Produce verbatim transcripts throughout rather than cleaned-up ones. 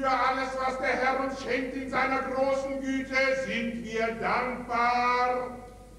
Für alles, was der Herr uns schenkt in seiner großen Güte, sind wir dankbar.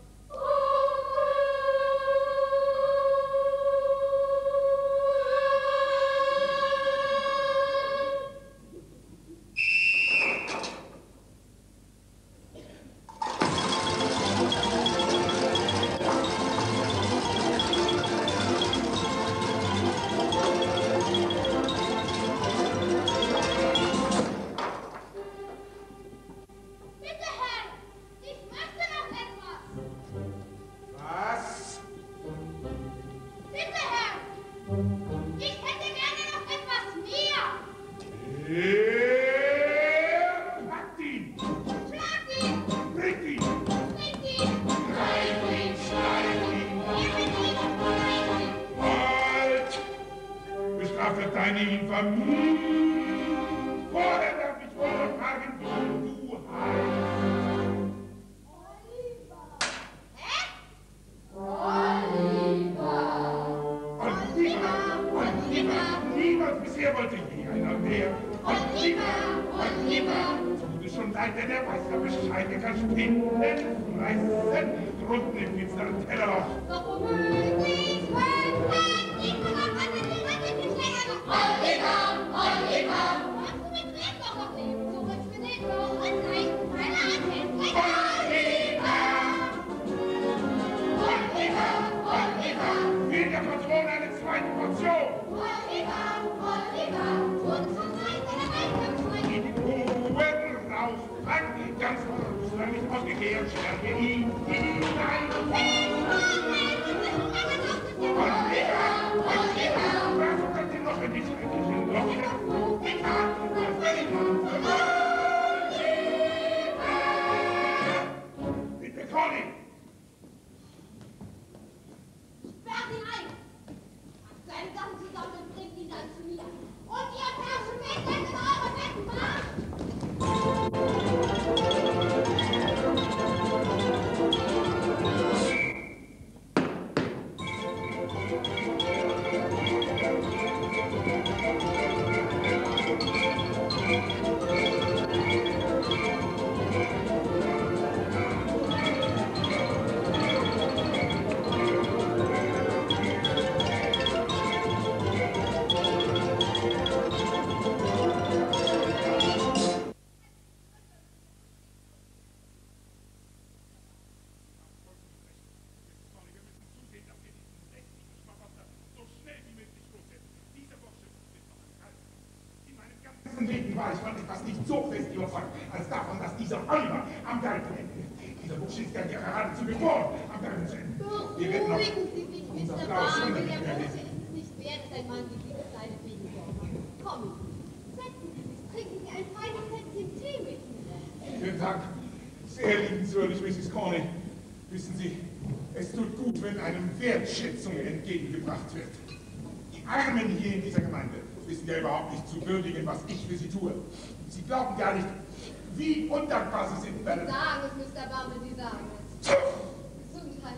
War ich von etwas nicht so fest überzeugt, als davon, dass dieser Oliver am Galgen endet. Dieser Bursche ist ja geradezu geboren, am Galgen zu enden. Wir werden noch unser blaues Wunder nicht mehr wissen. Ist es nicht wert, dass ein Mann wie diese kleine Babysorge macht? Kommen Sie, setzen Sie sich, trinken Sie ein feines Säckchen Tee mit mir. Vielen Dank. Sehr liebenswürdig, Misses Corney. Wissen Sie, es tut gut, wenn einem Wertschätzung entgegengebracht wird. Die Armen hier in dieser Gemeinde wissen ja überhaupt nicht zu würdigen, was ich für sie tue. Sie glauben gar nicht, wie undankbar sie sind. Sie sagen es, Mister Bumble, Sie sagen es. Gesundheit.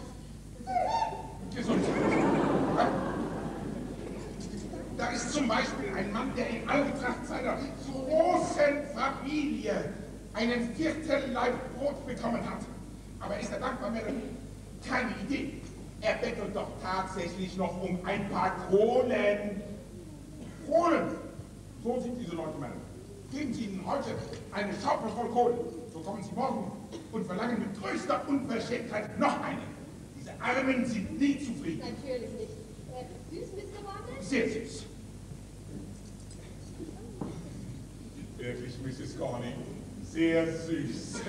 Gesundheit. Da ist zum Beispiel ein Mann, der in Anbetracht seiner großen Familie einen Viertelleib Brot bekommen hat. Aber ist er dankbar, Madame? Keine Idee. Er bettelt doch tatsächlich noch um ein paar Kronen. Kohlen! So sind diese Leute, Madame. Geben Sie ihnen heute eine Schaufel voll Kohlen, so kommen Sie morgen und verlangen mit größter Unverschämtheit noch eine. Diese Armen sind nie zufrieden. Natürlich nicht. Äh, süß, Mister Bumble? Sehr süß. Wirklich, Misses Corney, sehr süß.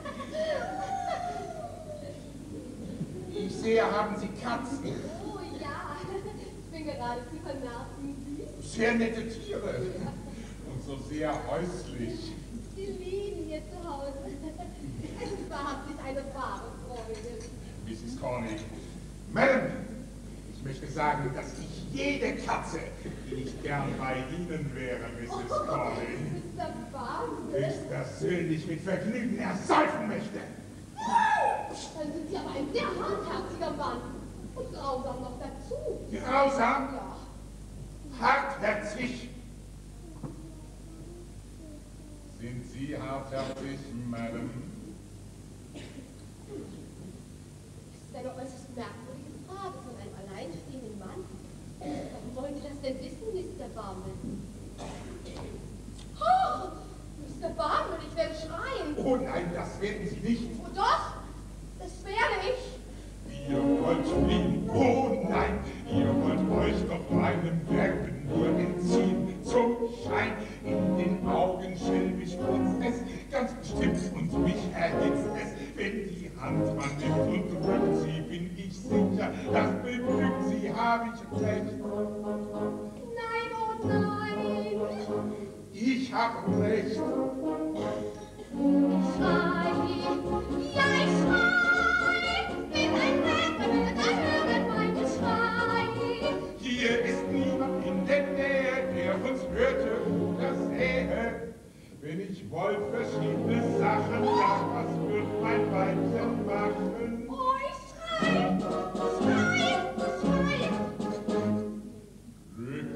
Ich sehe, haben Sie Katzen? Oh ja, ich bin geradezu vernervt. Sehr nette Tiere und so sehr häuslich. Sie lieben ihr Zuhause. Es ist wahrhaftig eine wahre Freude. Misses Corney, Madame, ich möchte sagen, dass ich jede Katze, die nicht gern bei Ihnen wäre, Misses Oh, Corney, Mister Bumble, höchstpersönlich mit Vergnügen ersäufen möchte. Dann sind Sie aber ein sehr hartherziger Mann. Und grausam noch dazu. Grausam? Ja. Hartherzig? Sind Sie hartherzig, Madame? Das ist eine äußerst merkwürdige Frage von einem alleinstehenden Mann. Warum wollen Sie das denn wissen, Mister Barmel? Oh, Mister Barmel, ich werde schreien. Oh nein, das werden Sie nicht. Oh doch, das werde ich. Ihr wollt fliehen, oh nein, ihr wollt euch doch meinen Werken nur entziehen. Zum Schein in den Augen schelmisch blitzt es, ganz bestimmt und mich erhitzt es. Wenn die Hand man nimmt und drückt sie, bin ich sicher, das beglückt sie, hab ich recht. Nein, oh nein. Ich hab recht. Ich schrei, ja ich schrei, bin ein Retter, will da hören mein Geschrei. Hier ist niemand in der Nähe, der uns hörte oder sähe. Wenn ich wollt verschiedene Sachen, ja, was wird mein Weibchen machen? Oh, ich schrei, schrei, schrei. Glück,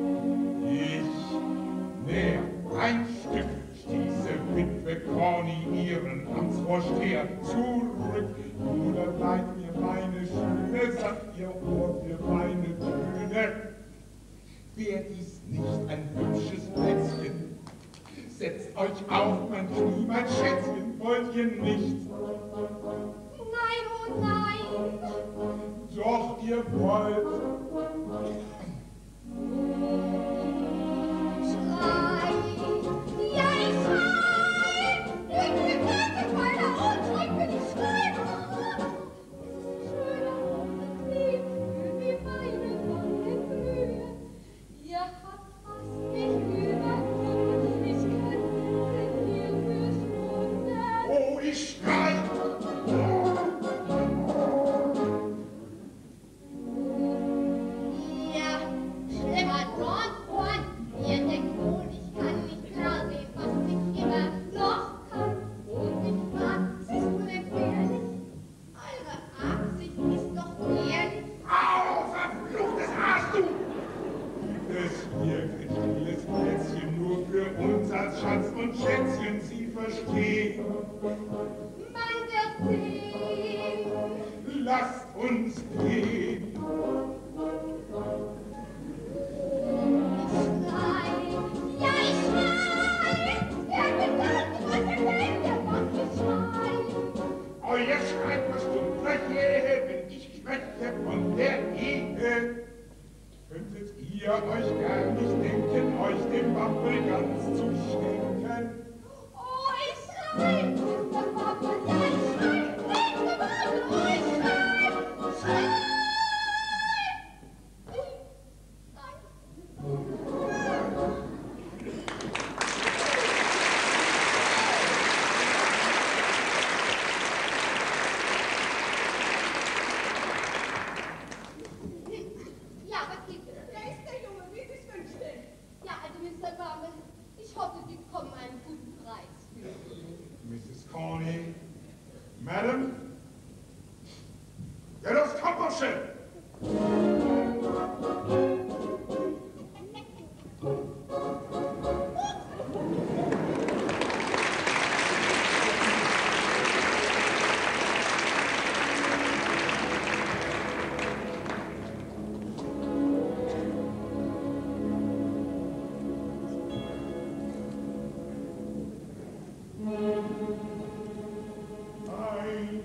ich näher, ein Stück stieße Witwe Corny ihren Amtsvorsteher zurück. Bruder, leid mir meine Schöne, sagt ihr Ohr für meine Töne. Wär dies nicht ein hübsches Plätzchen? Setzt euch auf mein Knie, mein Schätzchen, wollt ihr nicht? Nein, oh nein. Doch, ihr wollt. Schrei, ja ich schrei, ich bin fertig meiner Unschuld, bin ich schrei. Schöner roter Knie, wie meine wange Blühe. Ihr habt fast mich überkommen, ich könnte hierfür schonen. Oh, ich schrei! Ja, schlimmer Dornborn, ihr denkt wohl, ich kann nicht klar sehen, was ich immer noch kann. Und ich frag, ist es unentbehrlich? Eure Absicht ist doch ehrlich. Au, verfluchtes Arsch, du! Gibt es hier kein stilles Plätzchen nur für uns als Schatz und Schätzchen, Sie verstehen? Man wird sehen. Lasst uns gehen! Ich schrei, ja ich schrei, der Gedanke, was er denkt, der macht mich schreien. Euer Schrei verstummt gleich jähe, wenn ich spreche von der Ehe. Könntet ihr euch gar nicht denken, euch dem Wappel ganz zu schenken? Oh, ich schrei, Mister Wappel, ja ich schrei, Mister Wappel, oh ich schrei, schrei. Ja, was gibt es? Wer ist der Junge, wie Sie es wünschen? Ja, also Mister Barmel, ich hoffe, Sie bekommen einen guten Preis für ihn. Missus Corney, Madam, get us Toppersche! Ein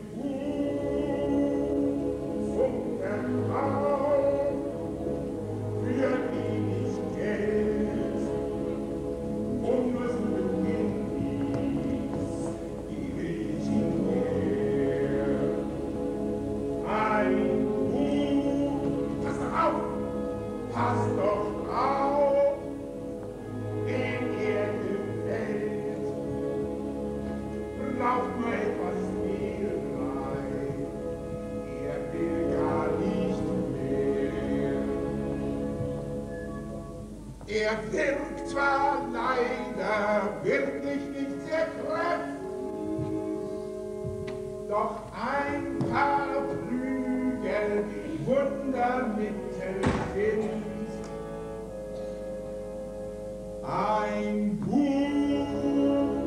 Buch zum Verkauf für wenig Geld und was beginnt dies, die Welt her. Ein Buch, pass doch auf, pass doch auf, dem er gefällt. Braucht nur etwas Mehlbrei, er will gar nicht mehr. Er wirkt zwar leider wirklich nicht sehr kräftig, doch ein paar Flügel Wundermittel sind. Ein Buch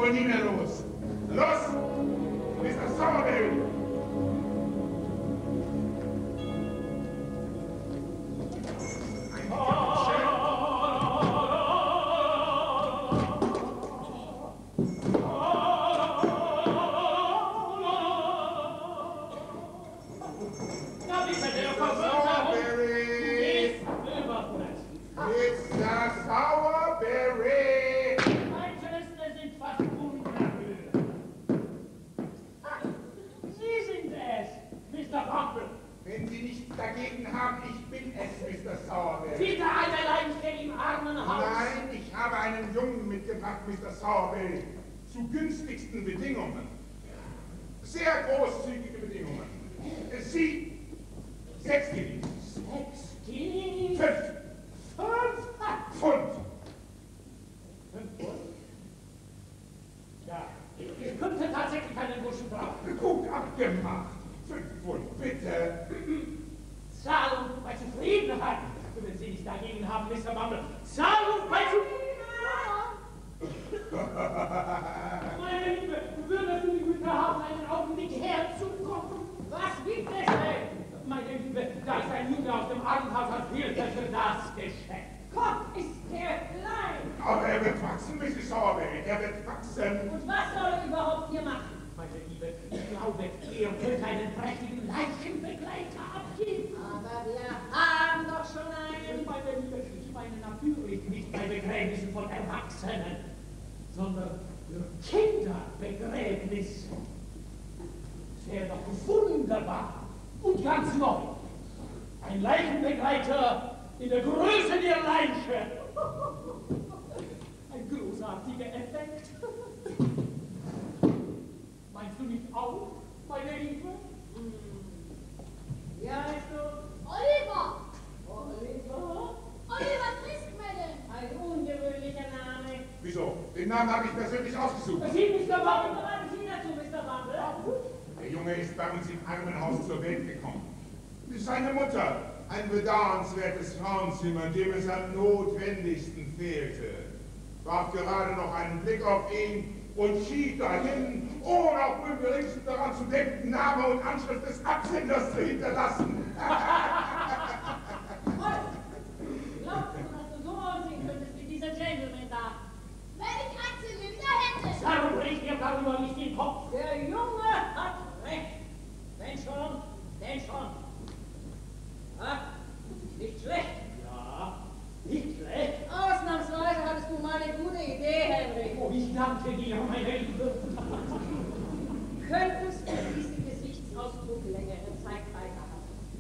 wohl nie mehr los. Los, Mister Somerville! Mister Somerville, zu günstigsten Bedingungen. Sehr großzügige Bedingungen. Sie, sechs Guineas. Sechs Guineas? Fünf. Fünf? Pfund. Fünf Pfund? Ja, ich könnte tatsächlich einen Buschen brauchen. Gut abgemacht. Fünf Pfund, bitte. Zahlung bei Zufriedenheit. Wenn Sie nichts dagegen haben, Mister Bumble. Zahlung bei Zufriedenheit. Meine Liebe, würdest du die Güte haben, einen Augenblick herzukommen? Was gibt es denn? Meine Liebe, da ist ein Junge aus dem Abendhaus, was fehlt für das Geschäft? Gott, ist der klein! Aber er wird wachsen, Misses Somerville, er wird wachsen. Und was soll er überhaupt hier machen? Meine Liebe, ich glaube, er könnte einen prächtigen Leichenbegleiter abgeben. Aber wir haben doch schon einen. Meine Liebe, ich meine natürlich nicht bei Begräbnissen von Erwachsenen, sondern für Kinderbegräbnis. Das wäre doch wunderbar und ganz neu. Ein Leichenbegleiter in der Größe der Leiche. Ein großartiger Effekt. Meinst du nicht auch, meine Liebe? Ja, weißt du? Oliver! Oliver? Oliver Friskmellen! Ein ungewöhnlicher Name. Wieso? Den Namen habe ich persönlich ausgesucht. Sie, Mister Bumble, bereiten Sie dazu, Mister Bumble. Der Junge ist bei uns im Armenhaus zur Welt gekommen. Seine Mutter, ein bedauernswertes Frauenzimmer, in dem es am notwendigsten fehlte, warf gerade noch einen Blick auf ihn und schied dahin, ohne auch nur im geringsten daran zu denken, Name und Anschrift des Absenders zu hinterlassen. Glaubst du, dass du so aussehen könntest wie dieser Gentleman da? Wenn ich Axel Lindner hätte! Zerbrich dir darüber nicht den Kopf. Der Junge hat recht. Wenn schon, denn schon. Ah, nicht schlecht. Ja, nicht schlecht. Ausnahmsweise hattest du mal eine gute Idee, Henry. Oh, ich danke dir, meine Liebe. Könntest du diesen Gesichtsausdruck längere Zeit beibehalten?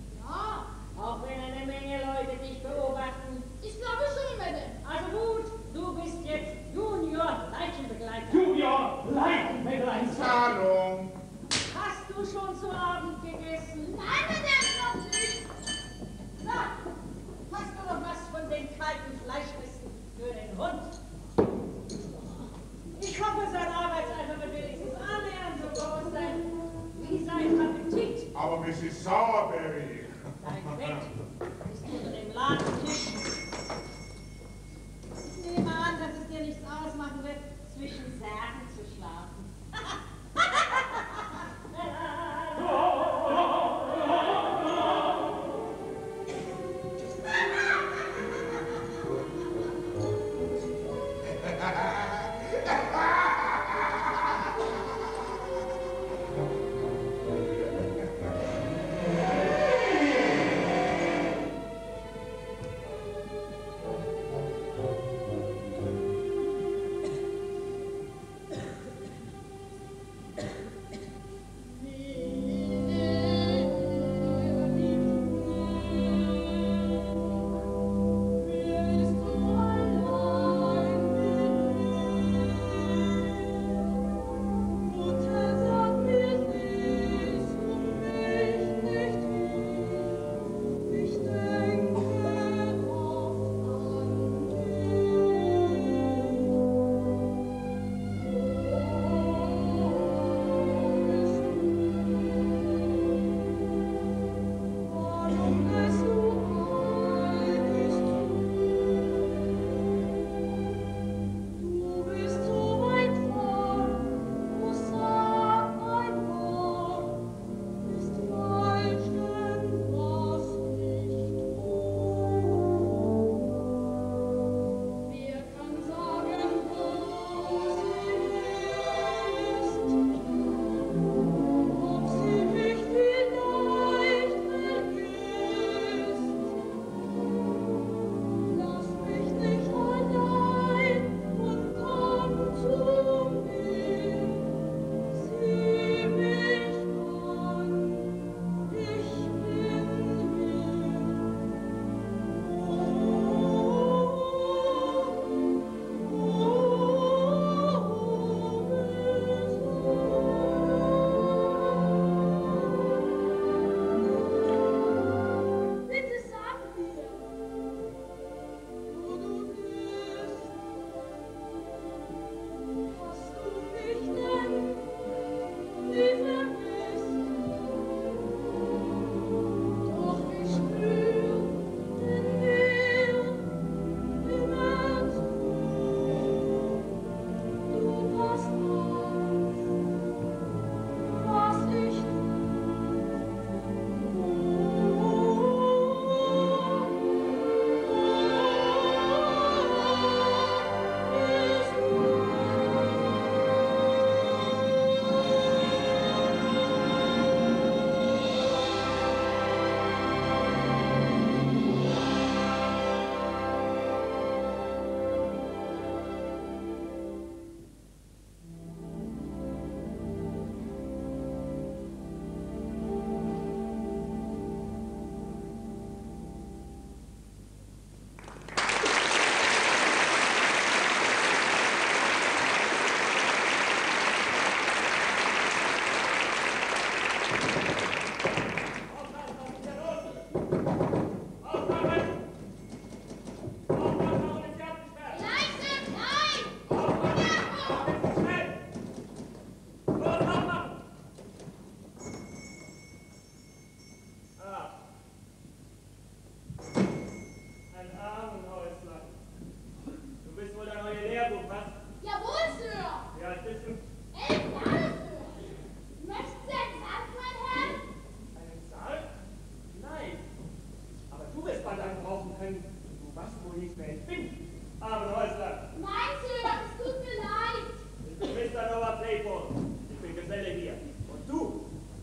wohl nicht, wer ich bin. Abendhäusler. Nein, Sir, es tut mir leid. Ich bin Mister Noah Playboy. Ich bin Geselle hier. Und du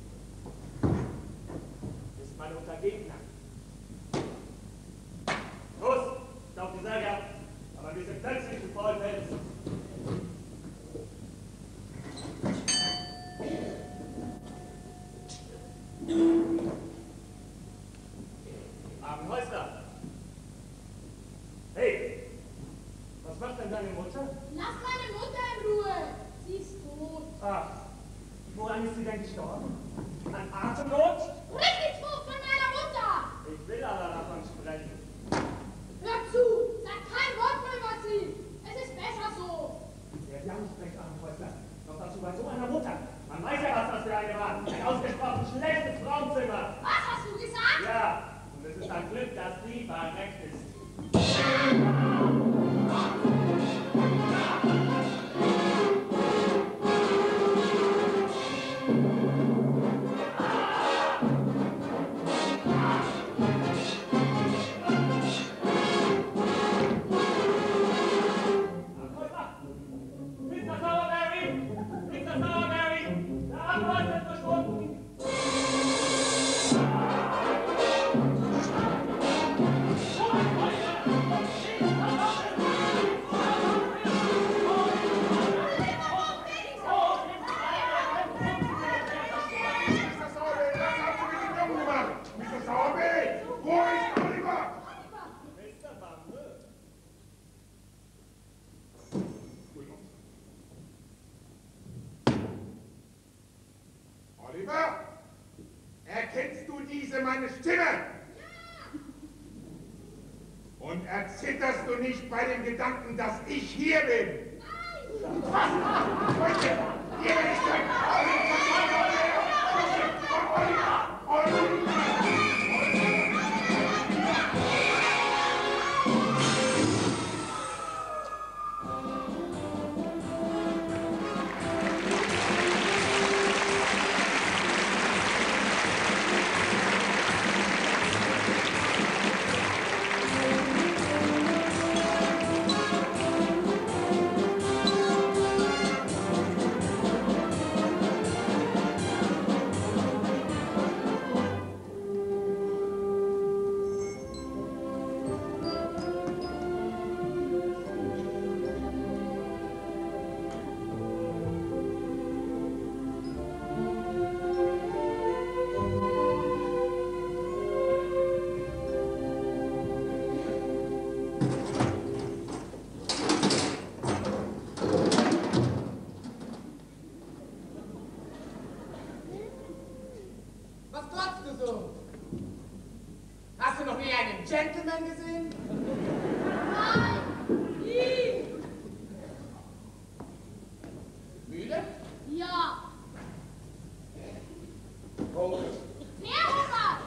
bist mein Untergegner. Los, staub die Särge ab. Aber wir sind plötzlich zu vollen Fels. Abendhäusler. Hey, was macht denn deine Mutter? Lass meine Mutter in Ruhe. Sie ist tot. Ach, woran ist sie denn gestorben? An Atemnot? Sprich nicht hoch von meiner Mutter! Ich will aber davon sprechen. Hör zu! Sag kein Wort mehr über sie! Es ist besser so! Der Blanksprecht, Abendhäusler. Noch dazu bei so einer Mutter. Man weiß ja, was das für eine war. Ein ausgesprochen schlechtes Frauenzimmer. Was hast du gesagt? Ja, und es ist ein Glück, dass sie verreckt ist. Mister Sowerberry! Mister Sowerberry! Der Abendhäusler ist verschwunden! Oliver, erkennst du diese meine Stimme? Und erzitterst du nicht bei dem Gedanken, dass ich hier bin? Nein! Was? Leute, hier bin ich denn! Oliver! Oliver! Gentleman gesehen? Nein! Nie! Mühle? Ja! Rot. Wer Hunger?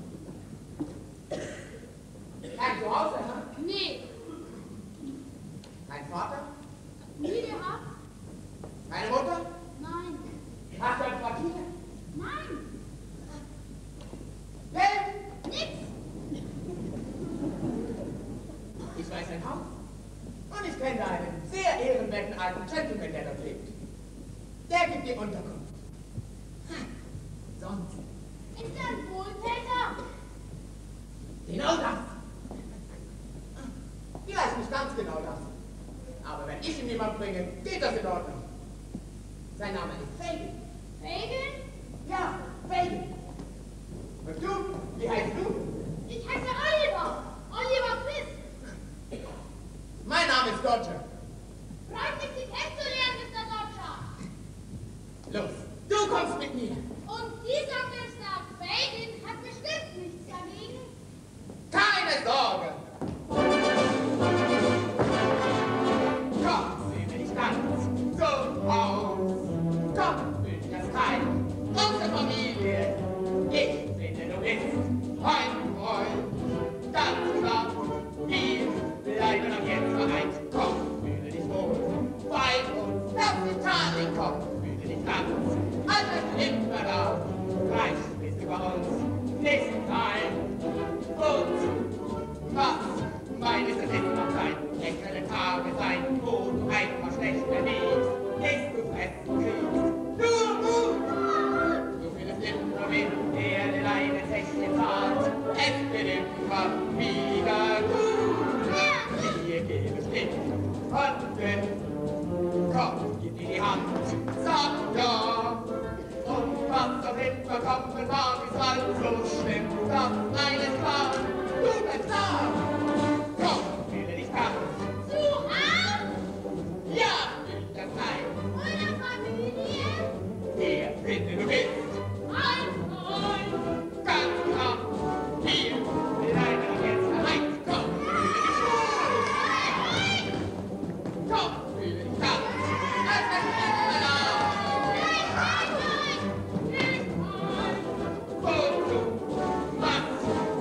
Kein Zuhause, ha? Nee! Kein Vater? Nie gehabt? Keine Mutter? Nein! Hast du ein Quartier? Nein! Geld? Nix! Ich weiß ein Haus. Und ich kenne einen sehr ehrenwerten alten Gentleman, der dort lebt. Der gibt dir Unterkunft. Ha, sonst. Ist er ein Wohltäter? Genau das. Vielleicht nicht ganz genau das. Aber wenn ich ihm jemand bringe, geht das in Ordnung. Sein Name ist Fagin. Fagin? Ja, Fagin. Und du? Wie heißt du? Ich heiße Oliver. Oliver Twist. Mein Name ist Dodger. Freut mich, Sie kennenzulernen, Mister Dodger. Los, du kommst mit mir. Und dieser Mister Fagin hat bestimmt nichts dagegen. Keine Sorge. Komm, sieh mich ganz so aus. Komm, fühl das Teil. Unsere Familie. Ich finde, du bist Freund Wochen war es halt so schlimm, doch eines war, du bist da. Komm, will dich ab. Zu Hause? Ja, ich das Heim. Oder Familie? Hier, bitte, du bist. Ein Freund. Ganz komm, hier, will einer jetzt heim. Komm, will dich ab. Komm, will dich ab. Das ist immer da. Wozu? Was?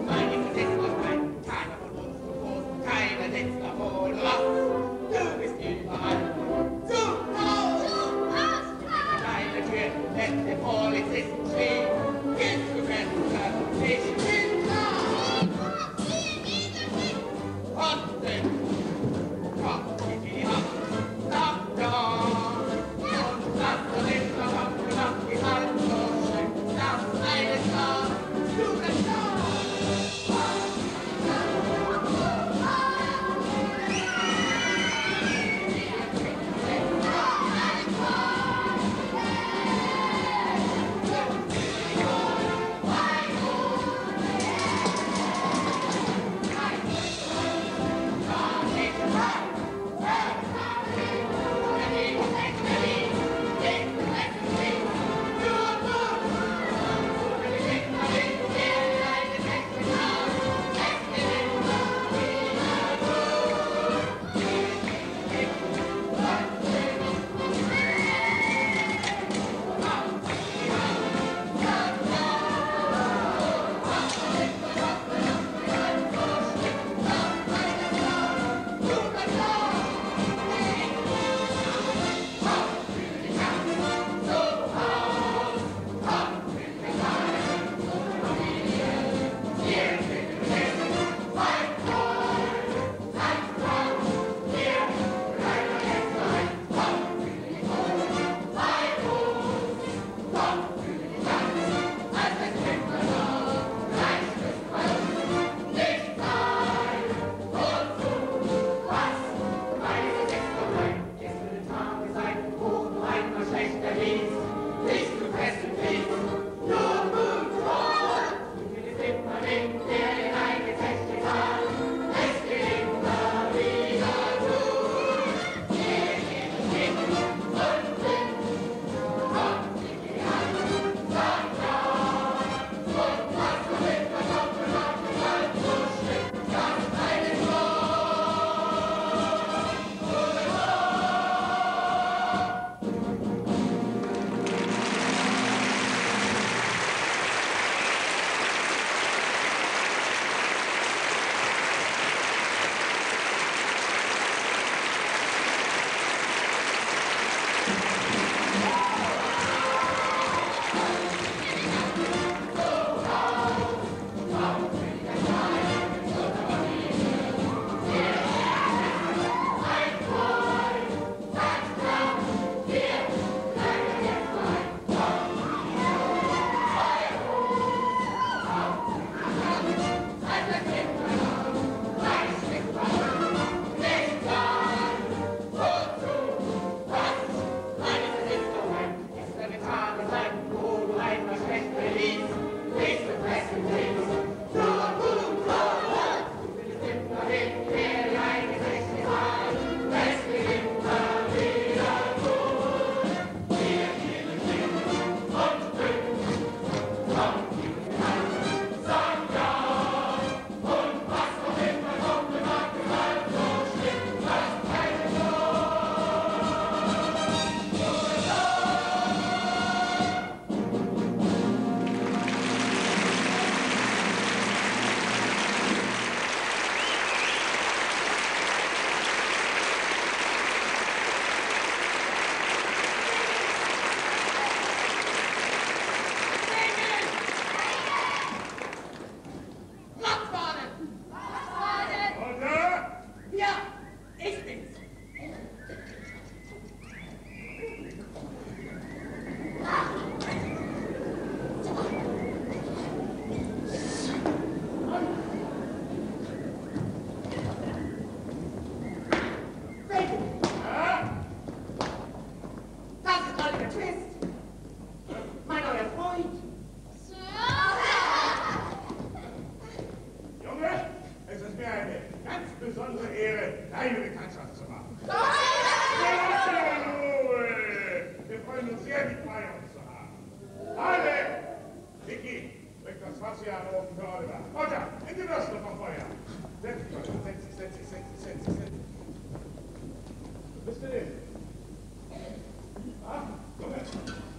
besondere Ehre, deine Bekanntschaft zu machen. Wir freuen uns sehr, dich bei uns zu haben. Alle! Vicky, bring das Wasser hier an den Ofen für Oliver. Roger, in die Würste vom Feuer. Setz dich, Roger. Setz dich, setz dich, setz dich, setz dich, setz dich. Wo bist du denn? Ah, komm her.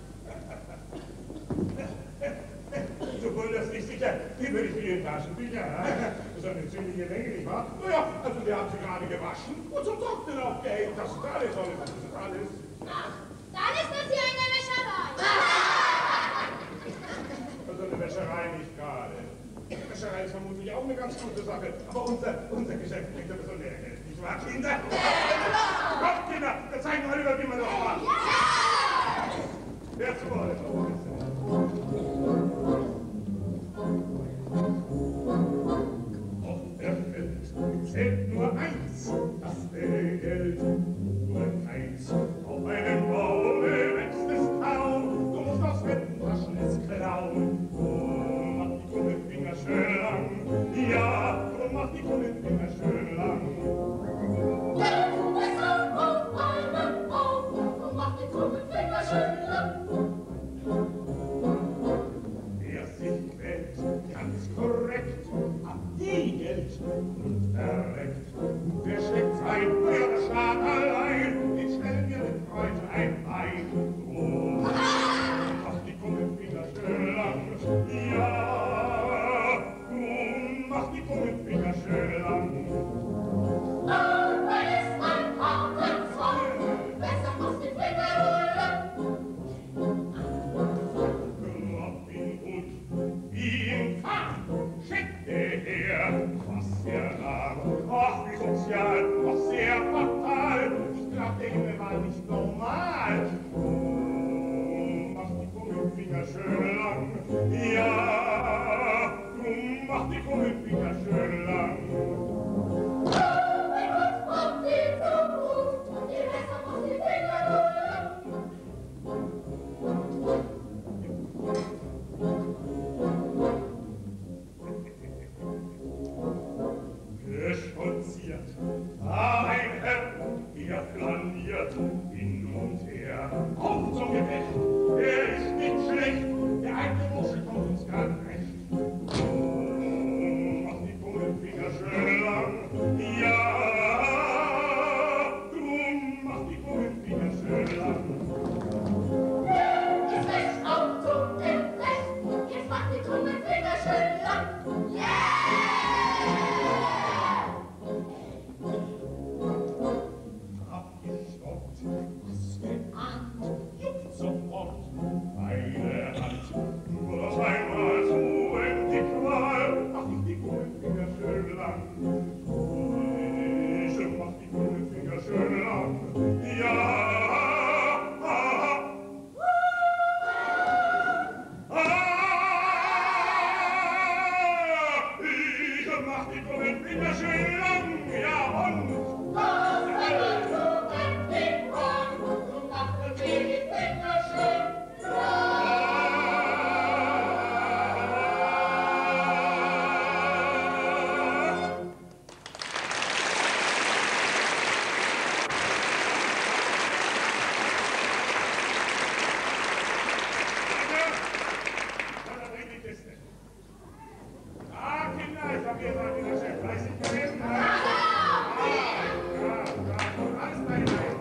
Du wunderst dich sicher, wie würde ich vielen Taschentücher, das ist eine ziemliche Menge, nicht wahr? Naja, also wir haben sie gerade gewaschen und zum Trocknen aufgehängt. Das ist alles, Oliver, das ist alles. Ach, dann ist das hier eine Wäscherei. Also eine Wäscherei nicht gerade. Die Wäscherei ist vermutlich auch eine ganz gute Sache, aber unser, unser Geschäft bringt ein bisschen mehr Geld, nicht wahr, Kinder? Kommt, Kinder, wir zeigen Oliver, wie man das macht. Wer zu Oliver? Zählt nur eins, das wäre Geld, nur keins. Auf einem Baume wächst es kaum, du musst aus Wettentaschen es klauen. Drum macht die krummen Finger schön lang, ja, drum macht die krummen Finger schön lang. Geld ist auf einem Baum und macht die krummen Finger schön lang. Wer sich quält, ganz korrekt, ab die Geld und verreckt. Wer schlägt sein für den Staat allein, den stellen wir mit Freude ein Bein. Drum macht die krummen Finger schön lang, ja, drum macht die krummen Finger schön lang. Aber ist ein harter Zoll, besser muss die Finger rollen. Robin Hood, wie im Fach, schickt er her, was er nahm. Ach, wie sozial, ach, sehr fatal. Ich glaub, der Junge war nicht normal. Drum macht die krummen Finger schön lang, ja, drum macht die krummen Finger schön lang. Robin Hood kommt viel zu gut, je besser muss die Finger rollen. Gestolziert, ah, mein Herr, ihr flaniert hin und her. Auf zum Gefecht, er ist nicht schlecht, der alte Muschel kommt uns grad recht. Drum macht die krummen Finger schön lang, ja, drum macht die krummen Finger schön lang. Jetzt wächst auf zum Gefecht, jetzt macht die krummen Finger schön lang. Yeah! Abgestoppt, was geahnt, juckt sofort eine Hand. Nur auf einmal so in die Qual, mach ich die krummen Finger schön lang. Ich mach die krummen Finger schön lang, ja. Ich mach die krummen Finger schön lang, ja und... Ah, Kinder, ich hab hier mal wieder schön fleißig gewesen. Ah, ja, ja, alles bei dir.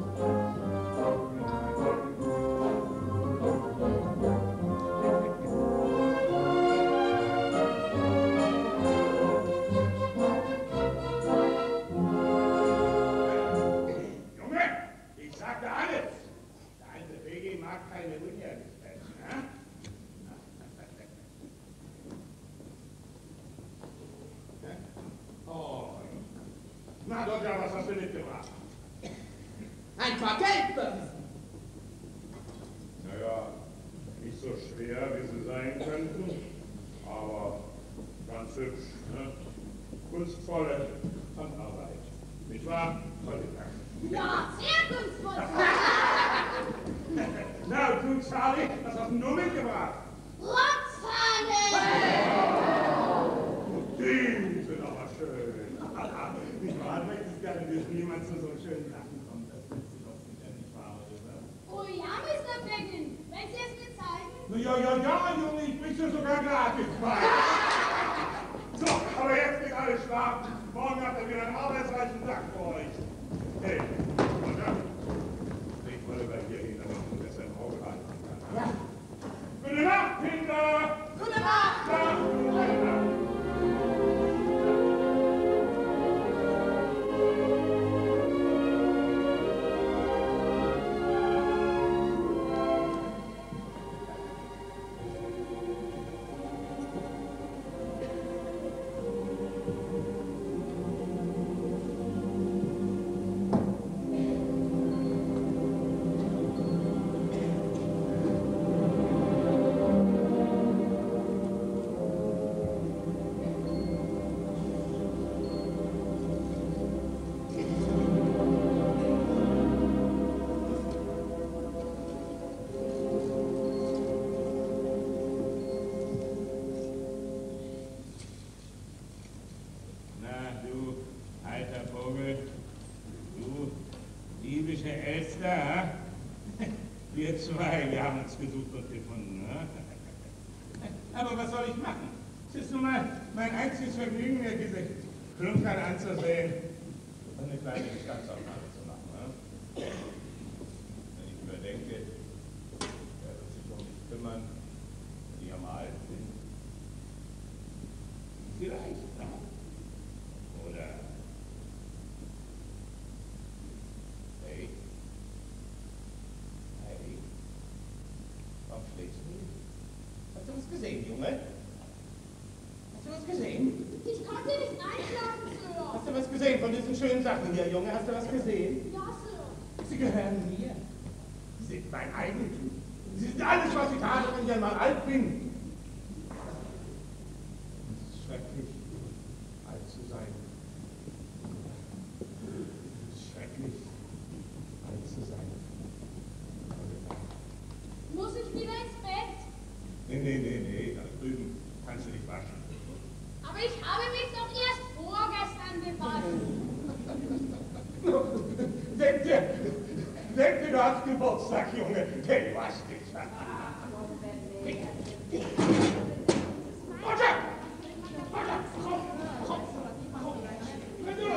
Junge, ich sagte alles. Der alte B G mag keine Unehrlichkeit, ne? Oh, na doch, ja, was hast du mitgebracht? Ein paar Geldbörsen. Naja, nicht so schwer, wie sie sein könnten, aber ganz hübsch, ne? Kunstvolle Handarbeit. Nicht wahr, Oliver? Ja, sehr kunstvoll. Na, und du, Charlie, was hast denn du mitgebracht? Rotzfahne. Die sind aber schön. natürlich niemand zu so schönen Sachen kommt. Das lässt sich oft nicht wahr, oder? Oh ja, Mister Beggin, wenn Sie es mir zeigen. Na ja, ja, ja, Junge, ich bring's ja sogar gratis bei. So, aber jetzt geht alles schlafen. Morgen habt ihr wieder einen arbeitsreichen Tag für euch. Hey, und dann? Ich wollte bei dir hin, damit du besser im Auge halten kannst. Ja. Gute Nacht, Kinder! Gute Nacht! Ja, gute Nacht! Wir zwei, wir haben uns gesucht und gefunden. Ne? Aber was soll ich machen? Es ist nun mal mein einziges Vergnügen, mir diese Klunkern anzusehen und eine kleine Bestandsaufnahme zu machen. Ne? Wenn ich überdenke, wer wird sich um mich kümmern, wenn ich am alt bin? Vielleicht, ne? Oder... Hey? Hey? Warum schlägst du mich? Hast du was gesehen, Junge? Hast du was gesehen? Ich konnte nicht einschlafen, Sir. Hast du was gesehen von diesen schönen Sachen hier, Junge? Hast du was gesehen? Ja, Sir. Sie gehören mir. Sie sind mein Eigentum. Sie sind alles, was ich habe, wenn ich einmal alt bin. Es ist schrecklich, alt zu sein. Es ist schrecklich, alt zu sein. Muss ich wieder ins Bett? Nee, nee, nee, nee, da drüben kannst du dich waschen. Aber ich habe mich doch erst vorgestern gewaschen. Denk dir, denk dir, du hast Geburtstag, Junge. Hey, wasch dich. Roger! Roger, komm, komm, komm. Wenn du...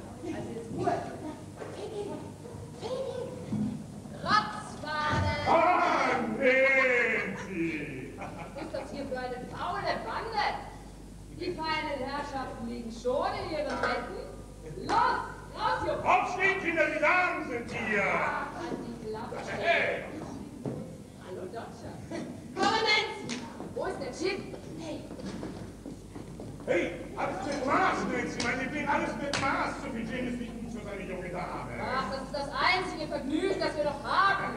Rotzbade! Ah, Nancy! Ist das hier für eine faule Bande? Die feinen Herrschaften liegen schon in ihren Betten. Los, raus, Junge! Aufstehen, Kinder, die Damen sind hier! Ach, an die Klappe. Hey! Hallo, Dodger. Komm, Nancy! Wo ist der Chip? Hey! Hey, alles mit Maß, Nancy, mein Liebling, alles mit Maß. So viel Gin ist nicht gut für seine junge Dame. Ach, das ist das einzige Vergnügen, das wir noch haben.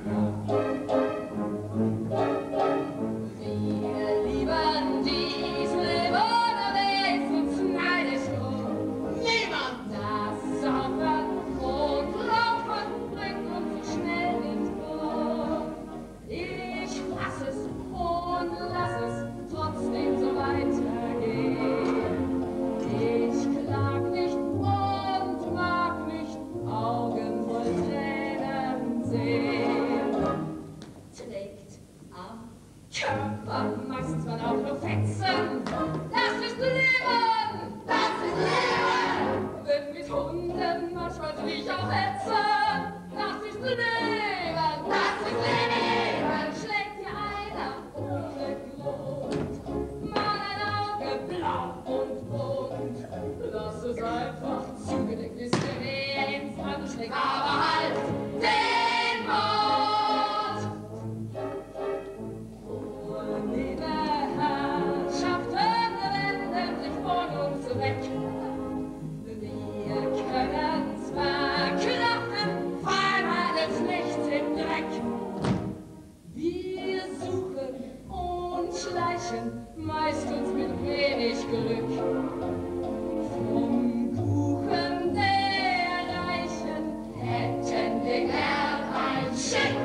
Wir lieben dies Leben, aber ist uns neidisch um. Niemand! Das Saufen und Laufen bringt uns so schnell nicht um. Ich fass es und lass es trotzdem so weitergehen. Ich klag nicht und mag nicht Augen voll Tränen sehen. Trägt am Körper meistens man auch nur Fetzen. Das ist Leben! Das ist Leben! Wenn mit Hunden manchmal sich auch hetzen. Das ist Leben! Das ist Leben! Schlägt dir einer ohne Grund. Mal ein Auge blau und bunt. Lass es einfach zugedeckt ist, wenn es anschlägt. Aber halt den Mund! Und liebe Herrschaften wenden sich von uns weg. Wir können zwar krachen, fallen alles nichts im Dreck. Wir suchen und schleichen, meistens mit wenig Glück. Vom Kuchen der Reichen hätten wir gern ein Schiff.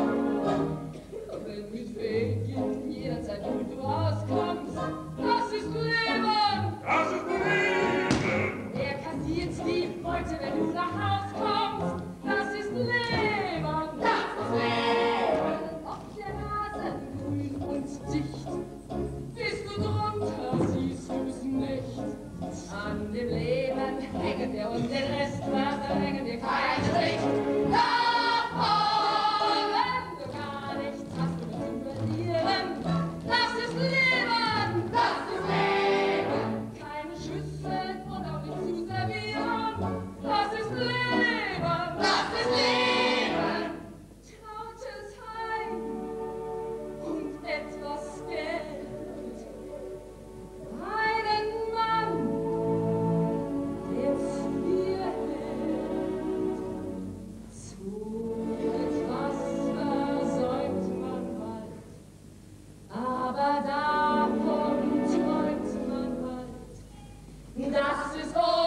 Wenn mit Wegen jederzeit gut rauskommst, das ist Leben! Das ist Leben! Und den Rest verhängen wir keine Pflicht. Davon, wenn du gar nichts hast, du zu verlieren. Das ist Leben, das ist Leben. Keine Schüssel und auch nicht zu servieren. Das ist Leben, das ist Leben. Trautes Heim und etwas Geld. Einen Mann, der zu dir hält. Zu etwas versäumt man bald, aber davon träumt man bald. Das ist unsere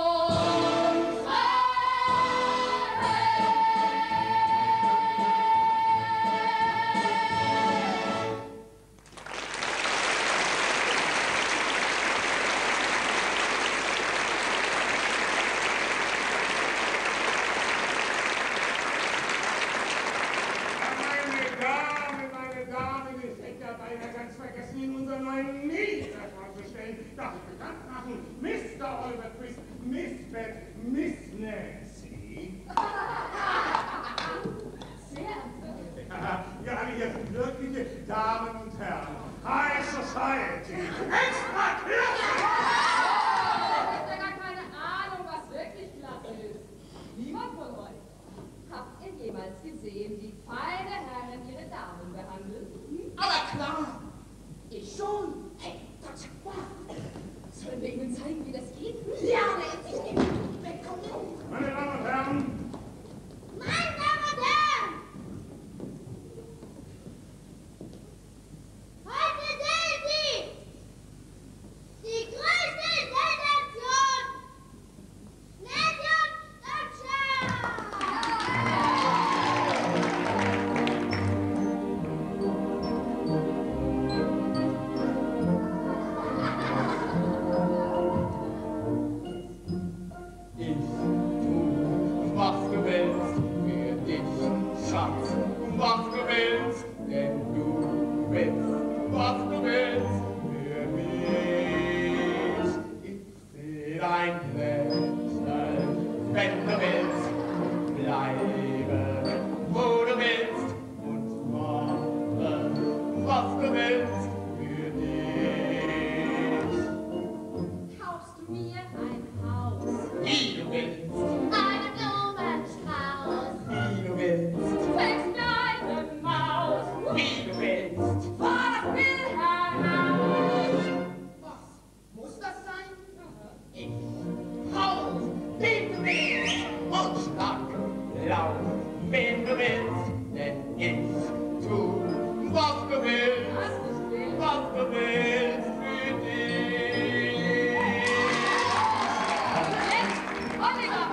Meine Damen, meine Damen, ich hätte ja beinahe ganz vergessen, Ihnen unseren neuen Mieter vorzustellen. Darf ich bekannt machen? Mister Oliver Twist, Miss Beth, Miss Nancy. Sehr Ja, ja, alle hier sind wirkliche Damen und Herren. High Society. Extra Klasse! Ich hab ja gar keine Ahnung, was wirklich klasse ist. Niemand von euch. Habt ihr jemals gesehen, wie feine Herren ihre Damen behandeln? Hm? Aber klar, ich schon. Hey, Doktor Quack. Sollen wir ihnen zeigen, wie das geht? Ja, jetzt ich nehme die weg, komm mit. Meine Damen und Herren, Meine Damen und Herren! Heute sehen Sie die größte Sensation! Nancy und Ich tu, was du willst, für dich, Schatz, was du willst, denn du willst, was du willst, für mich. Ich seh dein Lächeln, wenn du willst, bleibe, wo du willst, und mache, was du willst, für dich. Kaufst du mir ein Haus? Wie du willst, einen Blumenstrauß. wie du willst, Fängst mir eine Maus? wie du willst. Fahr das Bild heraus! Was? Muss das sein? Ich hau, wen du willst, und schlag laut, wen du willst, denn ich tu, was du willst, Was ich will. was du willst für dich. Jetzt, Oliver!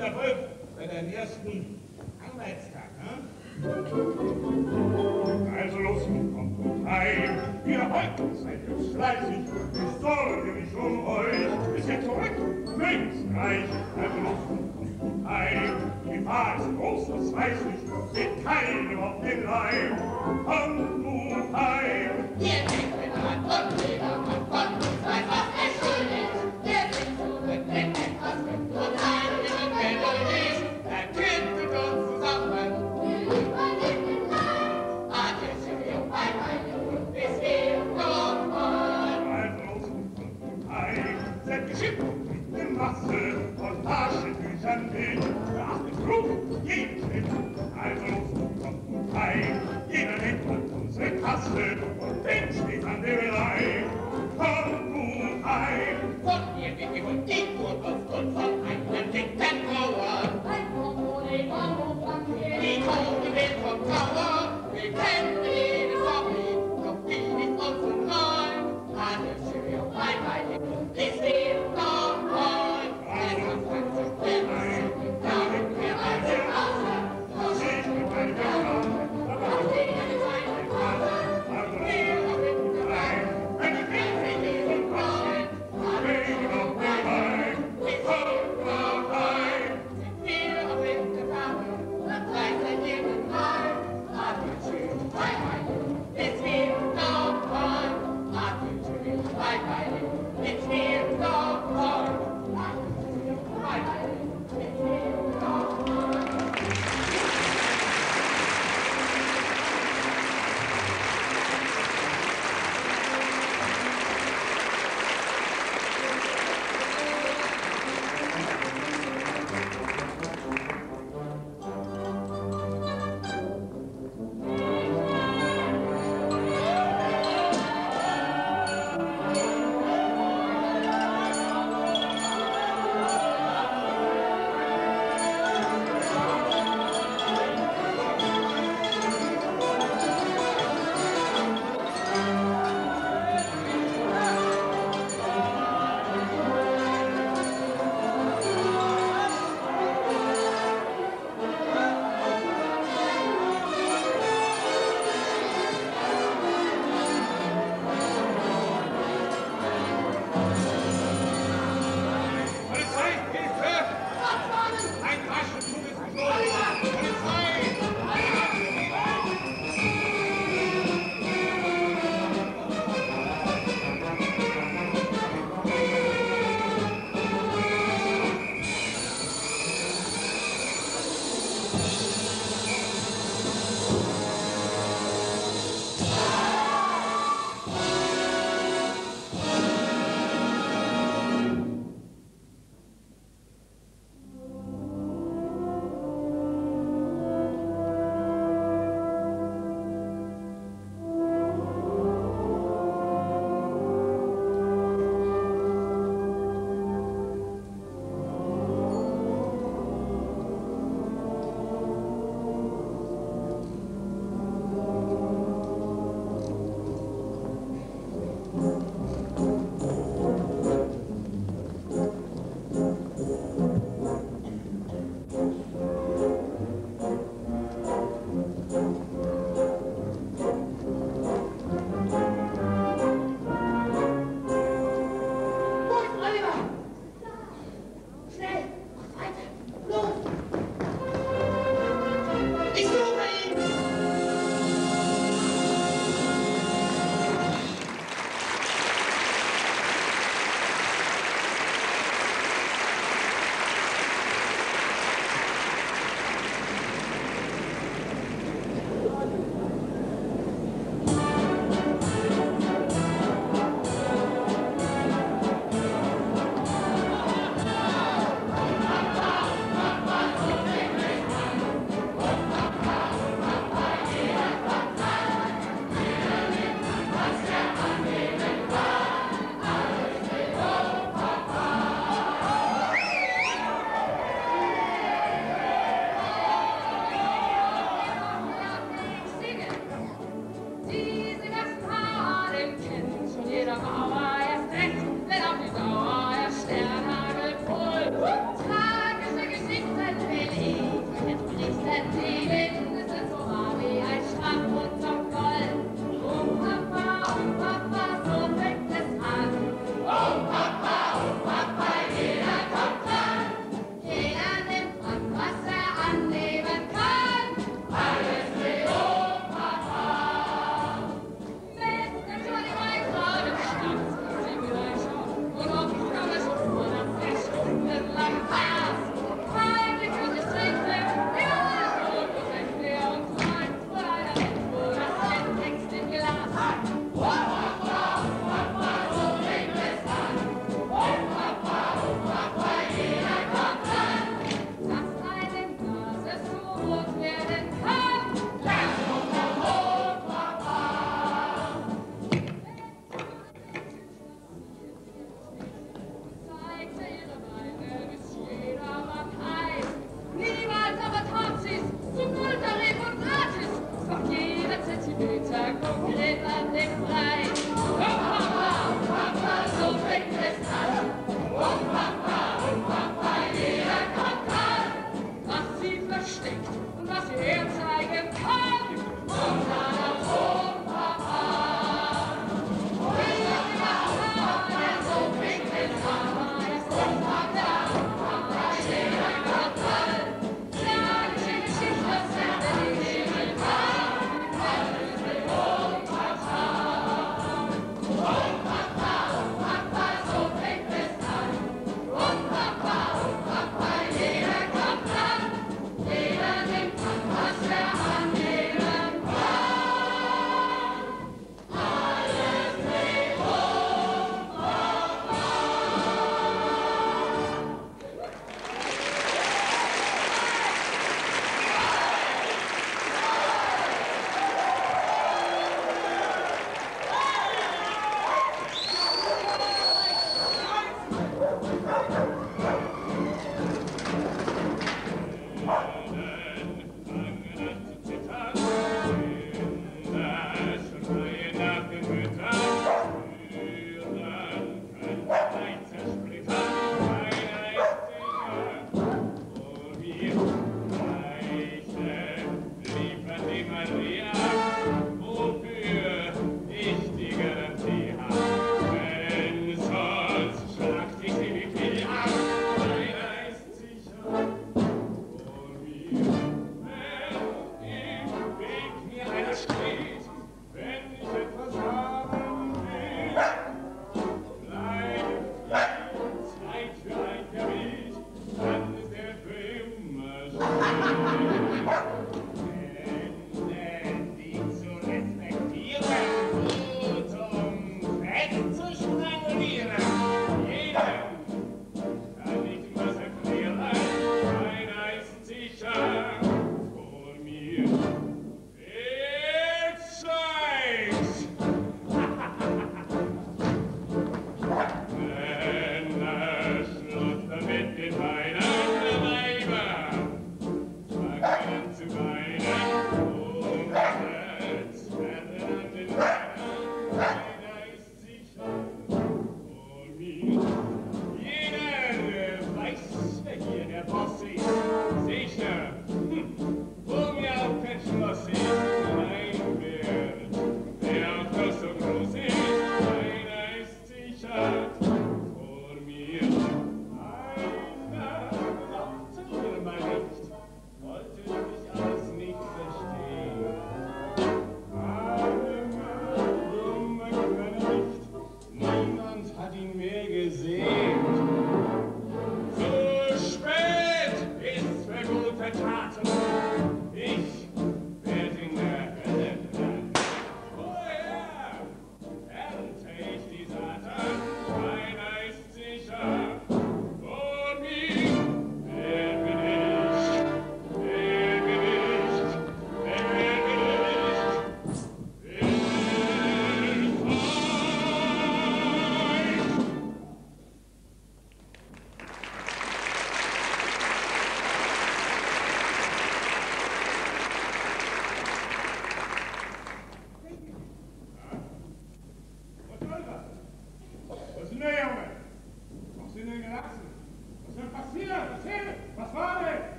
viel Erfolg bei deinem ersten Arbeitstag, ne? Also los, kommt gut heim. Ihr heute seid jetzt fleißig, ich sorge mich um euch. Ist jetzt zurück, Königsreich. Also los, kommt gut heim. Die Gefahr ist groß, das weiß ich, geht keinem auf den Leib. Kommt gut heim. Ihr denkt an und jeder Mann von uns weiß, was er schön ist. Wir sind zurück, wenn etwas mit uns allen geduldig. Er kindet uns zusammen. Wir übernehmen den Leib. Adieu, Cheerio, bye bye, und bis wir kommen. Also los, kommt gut heim. Seid geschickt mit dem Wasser und Taschentüchern mit. Beachtet Ruf, jeden Schritt. Also los, kommt gut heim. Jeder denkt an unsere Kasse und denkt steht an der Leib. Kommt gut heim. Von mir geht die Hund die Urkunft und von einem dicken Trauer. Ein Kongo, die Kongo, Die Tode wird vom Trauer. Wir kennen jede Story, doch die ist uns so neu. Alle Cheerio, bye bye, und bis wir kommen. Es hat Frank und Dennis, damit wir also außer. Ich bin ein Gefahr, aber Auf jede Seite kommen. also Wir haben mit dabei.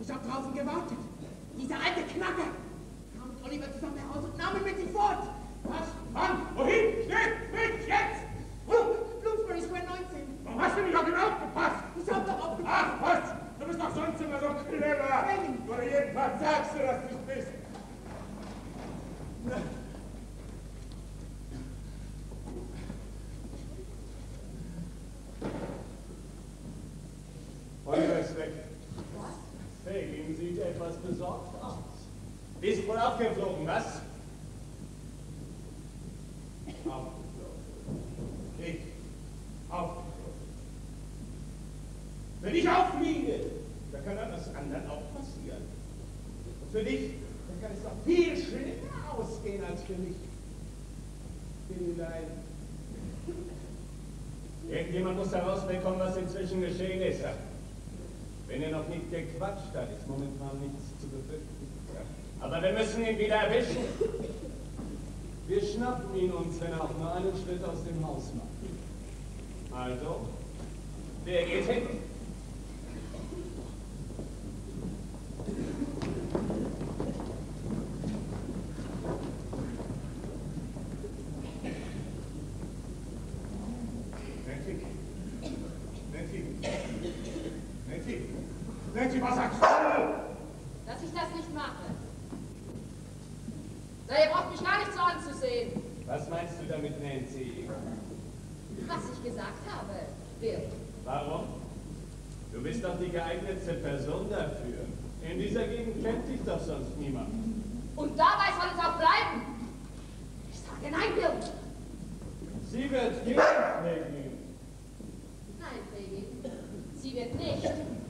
Ich habe draußen gewartet. Dieser alte Knacker kam mit Oliver zusammen nach Hause und nahm ihn mit sich fort. Was? Wann? Wohin? Schnell! Mit! Jetzt! Bloomsbury Square neunzehn. Warum hast du nicht auf ihn aufgepasst? Ich hab doch aufgepasst. Ach, was? Du bist doch sonst immer so clever. Oder jedenfalls sagst du, dass du es bist. Na. Oliver ist weg. Was? Fagin sieht etwas besorgt aus. Ist wohl abgeflogen, was? Aufgeflogen. Ich. Aufgeflogen. Wenn ich auffliege, da kann das anderen auch passieren. Und für dich, dann kann es doch viel schlimmer ausgehen als für mich. Vielleicht. Irgendjemand muss herausbekommen, was inzwischen geschehen ist. Wenn er noch nicht gequatscht hat, ist momentan nichts zu befürchten. Aber wir müssen ihn wieder erwischen. Wir schnappen ihn uns, wenn er auch nur einen Schritt aus dem Haus macht. Also, wer geht hin? Nancy. Nancy. Nancy. Nancy, was sagst du? Dass ich das nicht mache. Na, ihr braucht mich gar nicht so anzusehen. Was meinst du damit, Nancy? Was ich gesagt habe, Bill. Warum? Du bist doch die geeignetste Person dafür. In dieser Gegend kennt dich doch sonst niemand. Und dabei soll es auch bleiben. Ich sage nein, Bill. Sie wird gehen, Fagin. Nein, Fagin. Sie wird nicht.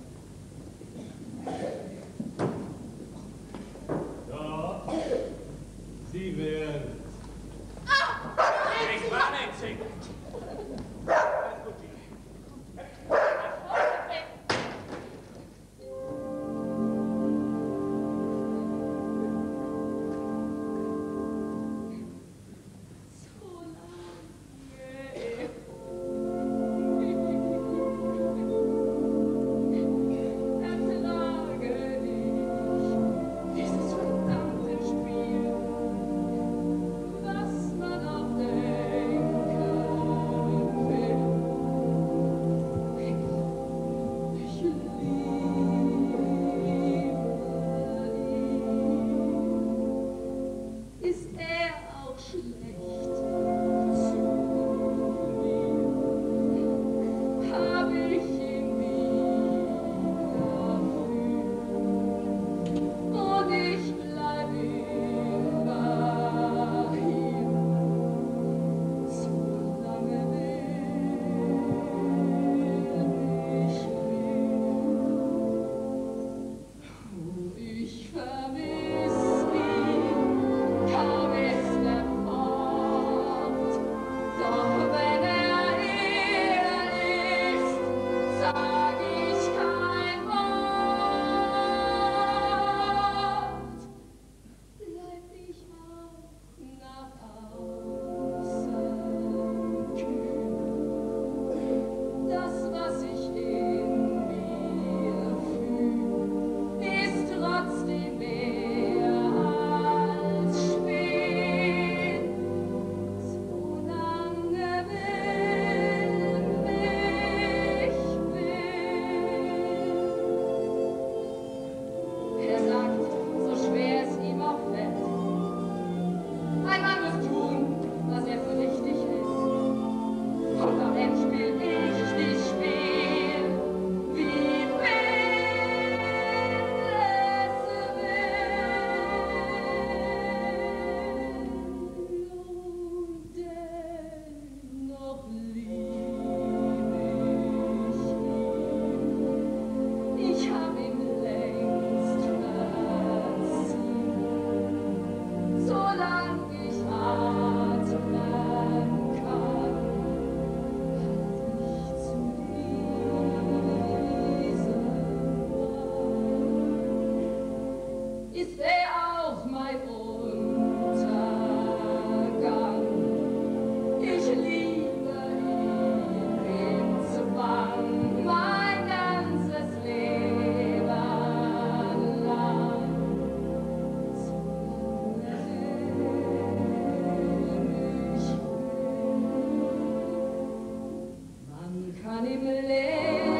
Doch. Sie wird. Ah! Ich war Nancy. Mein ganzes Leben Welt.